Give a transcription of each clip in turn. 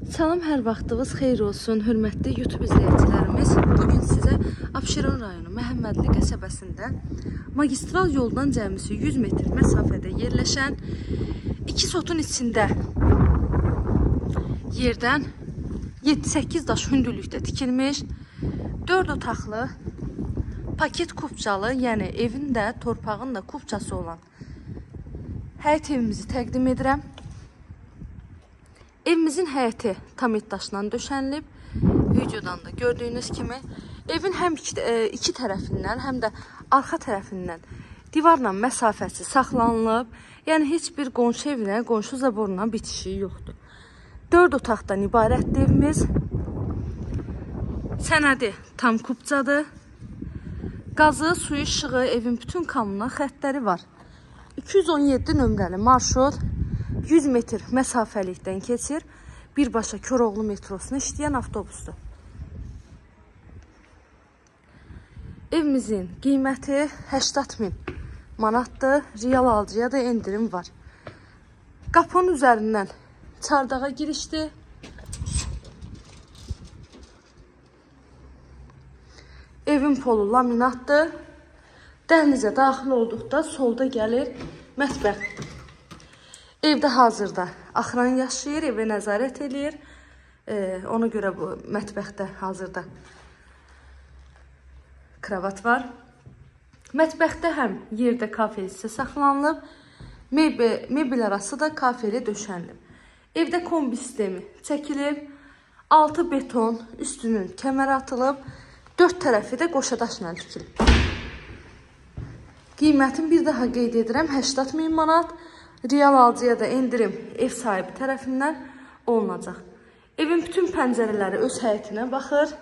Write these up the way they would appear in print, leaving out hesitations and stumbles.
Salam, hər vaxtınız xeyir olsun, hörmətli YouTube izləyicilərimiz. Bugün sizə Abşeron rayonu Məhəmmədli qəsəbəsində magistral yoldan cəmisi 100 metr məsafədə yerləşən 2 sotun içində yerdən 7-8 daş hündürlükdə tikilmiş 4 otaqlı paket kupçalı, yəni evin də torpağın da kupçası olan həyət evimizi təqdim edirəm. Evimizin həyəti tam daşla döşənilib. Videodan da gördüyünüz kimi evin həm iki tərəfindən, həm də arxa tərəfindən divarla məsafəsi saxlanılıb. Yəni heç bir qonşu evinə, qonşu zaboruna bitişi yoxdur. 4 otaqdan ibarətdir evimiz. Sənədi tam kupçadır. Qazı, suyu, işığı, evin bütün kommunal xəttləri var. 217 nömrəli marşrut 100 metr məsafəlikdən keçir. Birbaşa Koroğlu metrosuna işləyən avtobusdur. Evimizin qiyməti 80.000 manatdır. Real alıcıya da endirim var. Qapının üzərindən çardağa girişdir. Evin polu laminatdır. Dəhlizə daxil olduqda solda gəlir mətbəx. Evdə hazırda axıran yaşayır, evə nəzarət edir. Ona görə bu mətbəxdə hazırda kravat var. Mətbəxdə həm yerdə kafel hissə saxlanılıb, mebel arası da kafeli döşənilib. Evdə kombi sistemi çəkilib, altı beton, üstünün kəmər atılıb, 4 tərəfi də qoşadaşla tikilib. Qiymətin bir daha qeyd edirəm, 80.000 manat. Real alıcıya da endirim ev sahibi tərəfindən olunacaq. Evin bütün pəncərələri öz həyətinə baxır.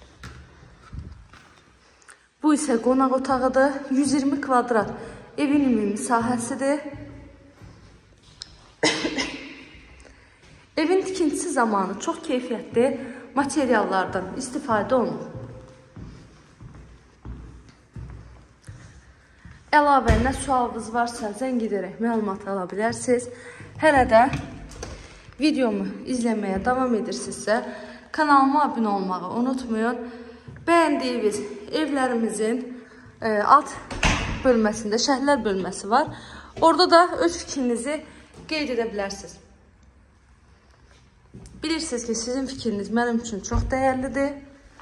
Bu isə qonaq otağıdır. 120 kvadrat evin ümumi sahəsidir. Evin tikintisi zamanı çox keyfiyyətli materiallardan istifadə olunur. Əlavə nə sualınız varsa zəng edərək məlumat ala bilərsiniz. Hələ də videomu izləməyə davam edirsinizsə, kanalıma abunə olmağı unutmayın. Bəyəndiyiniz evlərimizin alt bölməsində şərhlər bölməsi var. Orada da öz fikrinizi qeyd edə bilərsiniz. Bilirsiniz ki, sizin fikriniz mənim üçün çox dəyərlidir.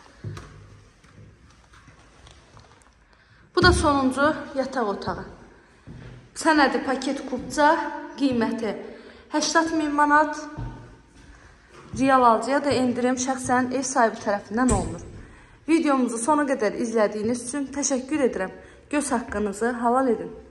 Bu da sonuncu yataq otağı. Sənədi paket kupça, qiyməti 80.000 manat. Real alıcıya da endirim şəxsən ev sahibi tərəfindən olunur. Videomuzu sona qədər izlədiyiniz üçün təşəkkür edirəm. Göz haqqınızı halal edin.